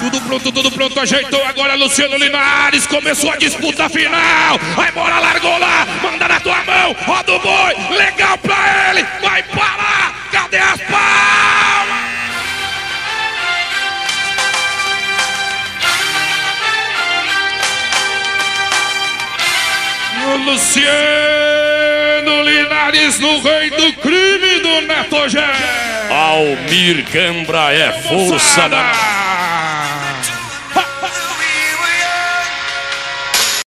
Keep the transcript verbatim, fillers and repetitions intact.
Tudo pronto, tudo pronto, ajeitou. Agora Luciano Linares começou a disputa final. Vai, bora, largou lá, manda na tua mão, roda o boi, legal pra ele, vai parar, cadê as palmas? O Luciano Linares no rei do crime do Neto Gé. Almir Gambra é força da...